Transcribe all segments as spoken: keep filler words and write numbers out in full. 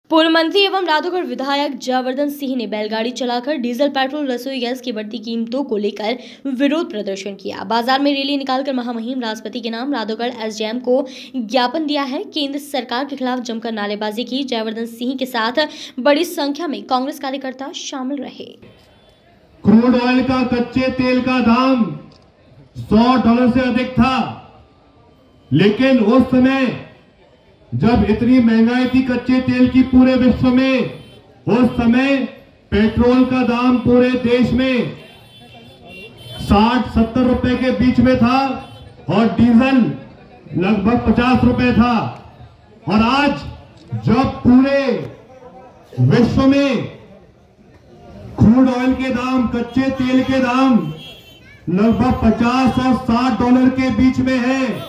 पूर्व मंत्री एवं राधोगढ़ विधायक जयवर्धन सिंह ने बैलगाड़ी चलाकर डीजल पेट्रोल रसोई गैस की बढ़ती कीमतों को लेकर विरोध प्रदर्शन किया। बाजार में रैली निकालकर महामहिम राष्ट्रपति के नाम राधोगढ़ एसडीएम को ज्ञापन दिया है। केंद्र सरकार के खिलाफ जमकर नारेबाजी की। जयवर्धन सिंह के साथ बड़ी संख्या में कांग्रेस कार्यकर्ता शामिल रहे। क्रूड ऑयल का कच्चे तेल का दाम सौ डॉलर से अधिक था, लेकिन उस समय जब इतनी महंगाई थी कच्चे तेल की पूरे विश्व में, उस समय पेट्रोल का दाम पूरे देश में साठ सत्तर रुपए के बीच में था और डीजल लगभग पचास रुपए था। और आज जब पूरे विश्व में क्रूड ऑयल के दाम, कच्चे तेल के दाम लगभग पचास और साठ डॉलर के बीच में है,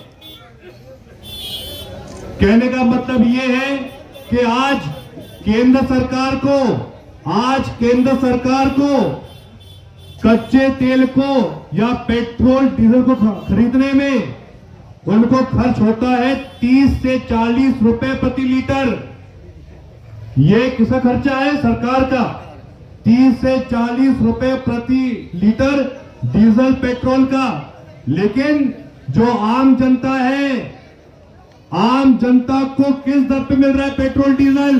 कहने का मतलब यह है कि आज केंद्र सरकार को आज केंद्र सरकार को कच्चे तेल को या पेट्रोल डीजल को खरीदने में उनको खर्च होता है तीस से चालीस रुपए प्रति लीटर। ये किसका खर्चा है? सरकार का। तीस से चालीस रुपए प्रति लीटर डीजल पेट्रोल का। लेकिन जो आम जनता है, आम जनता को किस दर पे मिल रहा है पेट्रोल डीजल?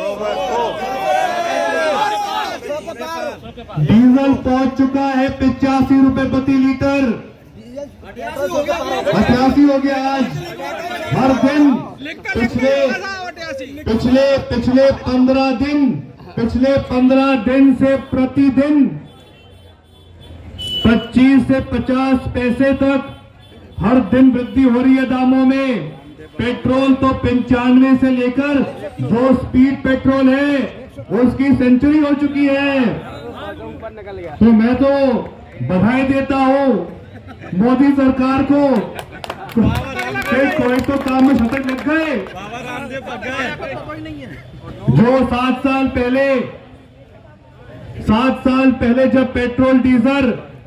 डीजल पहुंच चुका है पिचासी रुपए प्रति लीटर, अठासी हो गया आज। हर दिन पिछले पिछले पिछले पंद्रह दिन पिछले पंद्रह दिन से प्रतिदिन पच्चीस से पचास पैसे तक हर दिन वृद्धि हो रही है दामों में। पेट्रोल तो पंचानवे से लेकर जो स्पीड पेट्रोल है उसकी सेंचुरी हो चुकी है। तो मैं तो बधाई देता हूँ मोदी सरकार को, कोई तो काम में शतक लग गए। जो सात साल पहले सात साल पहले जब पेट्रोल डीजल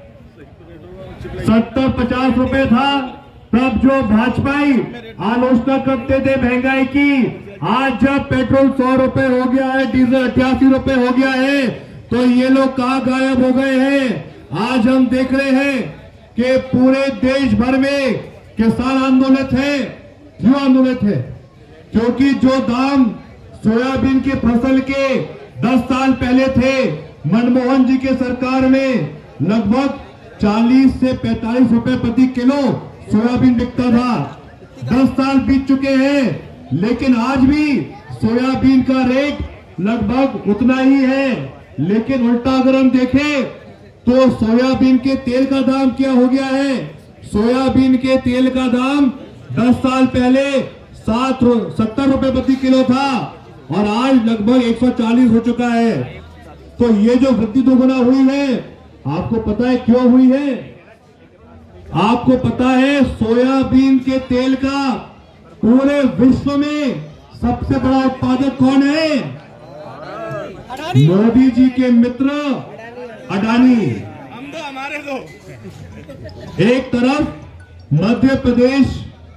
सत्तर पचास रुपए था, तब जो भाजपाई आलोचना करते थे महंगाई की, आज जब पेट्रोल सौ रुपए हो गया है, डीजल अठासी रुपए हो गया है, तो ये लोग कहां गायब हो गए हैं? आज हम देख रहे हैं कि पूरे देश भर में किसान आंदोलित है। क्यों आंदोलित है? क्योंकि जो दाम सोयाबीन की फसल के दस साल पहले थे, मनमोहन जी के सरकार में लगभग चालीस से पैंतालीस रुपए प्रति किलो सोयाबीन बिकता था। दस साल बीत चुके हैं, लेकिन आज भी सोयाबीन का रेट लगभग उतना ही है। लेकिन उल्टा अगर हम देखें तो सोयाबीन के तेल का दाम क्या हो गया है? सोयाबीन के तेल का दाम दस साल पहले सात सत्तर रुपए प्रति किलो था और आज लगभग एक सौ चालीस हो चुका है। तो ये जो वृद्धि दोगुना हुई है, आपको पता है क्यों हुई है? आपको पता है सोयाबीन के तेल का पूरे विश्व में सबसे बड़ा उत्पादक कौन है? मोदी जी के मित्र अडानी। हम दो हमारे दो। एक तरफ मध्य प्रदेश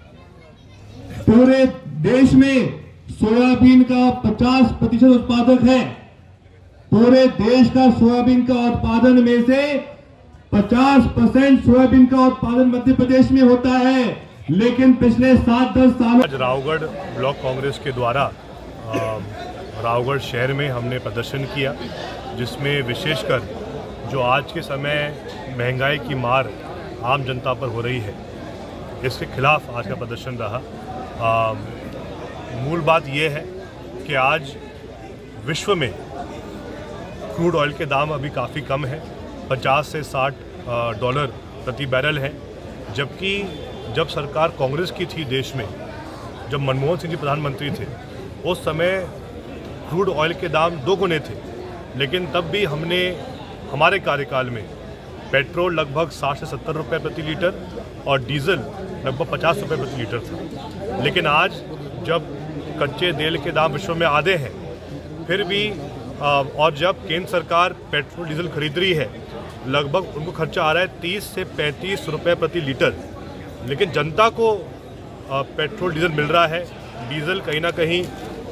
पूरे देश में सोयाबीन का पचास प्रतिशत उत्पादक है। पूरे देश का सोयाबीन का उत्पादन में से पचास परसेंट सोयाबीन का उत्पादन मध्य प्रदेश में होता है। लेकिन पिछले सात दस सालों आज रावगढ़ ब्लॉक कांग्रेस के द्वारा रावगढ़ शहर में हमने प्रदर्शन किया, जिसमें विशेषकर जो आज के समय महंगाई की मार आम जनता पर हो रही है, इसके खिलाफ आज का प्रदर्शन रहा। आ, मूल बात यह है कि आज विश्व में क्रूड ऑयल के दाम अभी काफ़ी कम है, पचास से साठ डॉलर प्रति बैरल है। जबकि जब सरकार कांग्रेस की थी देश में, जब मनमोहन सिंह जी प्रधानमंत्री थे, उस समय क्रूड ऑयल के दाम दो गुने थे। लेकिन तब भी हमने हमारे कार्यकाल में पेट्रोल लगभग साठ से सत्तर रुपये प्रति लीटर और डीजल लगभग पचास रुपये प्रति लीटर था। लेकिन आज जब कच्चे तेल के दाम विश्व में आधे हैं, फिर भी और जब केंद्र सरकार पेट्रोल डीजल खरीद रही है, लगभग उनको खर्चा आ रहा है तीस से पैंतीस रुपए प्रति लीटर। लेकिन जनता को पेट्रोल डीजल मिल रहा है। डीजल कहीं ना कहीं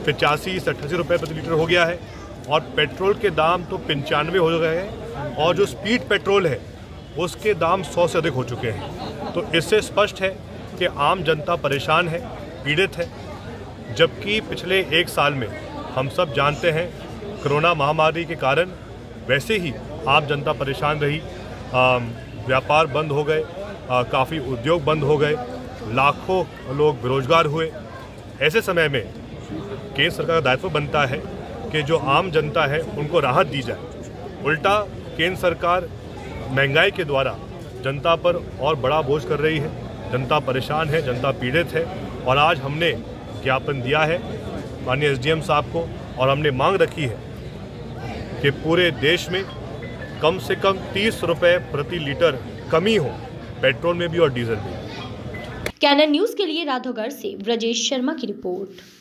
पचासी से अट्ठासी रुपये प्रति लीटर हो गया है और पेट्रोल के दाम तो पंचानवे हो गए हैं और जो स्पीड पेट्रोल है उसके दाम सौ से अधिक हो चुके हैं। तो इससे स्पष्ट है कि आम जनता परेशान है, पीड़ित है। जबकि पिछले एक साल में हम सब जानते हैं कोरोना महामारी के कारण वैसे ही आम जनता परेशान रही, व्यापार बंद हो गए, काफ़ी उद्योग बंद हो गए, लाखों लोग बेरोजगार हुए। ऐसे समय में केंद्र सरकार का दायित्व बनता है कि जो आम जनता है उनको राहत दी जाए। उल्टा केंद्र सरकार महंगाई के द्वारा जनता पर और बड़ा बोझ कर रही है। जनता परेशान है, जनता पीड़ित है और आज हमने ज्ञापन दिया है माननीय एसडीएम साहब को और हमने मांग रखी है कि पूरे देश में कम से कम तीस रुपये प्रति लीटर कमी हो, पेट्रोल में भी और डीजल में भी। कैनन न्यूज़ के लिए राघवगढ़ से ब्रजेश शर्मा की रिपोर्ट।